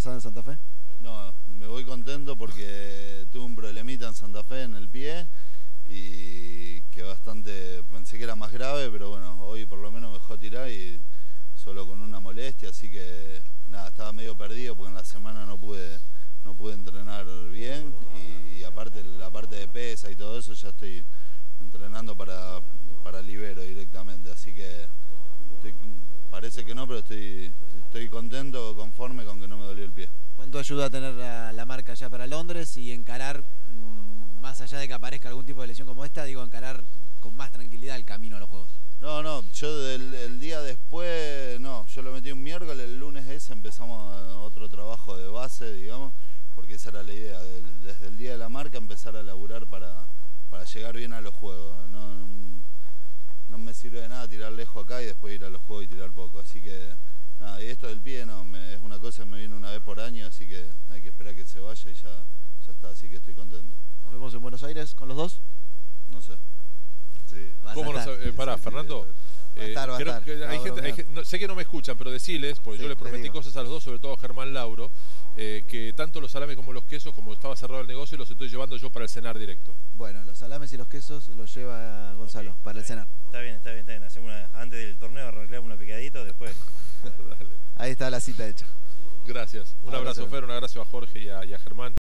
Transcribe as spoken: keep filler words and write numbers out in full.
pasada en Santa Fe? No, me voy contento porque tuve un problemita en Santa Fe en el pie y que bastante, pensé que era más grave, pero bueno, hoy por lo menos me dejó tirar y solo con una molestia, así que nada, estaba medio perdido porque en la semana no pude, no pude entrenar bien y, y aparte la parte de pesa y todo eso ya estoy entrenando para, para libero directamente, así que estoy, parece que no, pero estoy, estoy contento, conforme con que no me dolió el pie. ¿Cuánto ayuda a tener la, la marca ya para Londres y encarar, mmm, más allá de que aparezca algún tipo de lesión como esta, digo, encarar con más tranquilidad el camino a los Juegos? No, no, yo del, el día después, no, yo lo metí un miércoles, el lunes ese empezamos otro trabajo de base, digamos, porque esa era la idea, del, desde el día de la marca empezar a laburar para, para llegar bien a los Juegos. No, no me sirve de nada tirar lejos acá y después ir a los Juegos y tirar poco, así que nada, y esto del pie no, me, es una cosa que me viene una vez por año, así que hay que esperar que se vaya y ya, ya está, así que estoy contento. ¿Nos vemos en Buenos Aires con los dos? No sé. Sí. ¿Cómo no sabes? Eh, pará, sí, Fernando. Va a estar, va a estar. Que hay gente, hay gente, no, sé que no me escuchan, pero deciles, porque sí, yo les prometí cosas a los dos, sobre todo a Germán Lauro, eh, que tanto los salames como los quesos, como estaba cerrado el negocio, los estoy llevando yo para el cenar directo. Bueno, los salames y los quesos los lleva Gonzalo, okay, para el cenar. Está bien, está bien, está bien. Hacemos una, antes del torneo arreglamos una picadita, después. Dale. Ahí está la cita hecha. Gracias. Un abrazo, abrazo Fer, un abrazo a Jorge y a, y a Germán.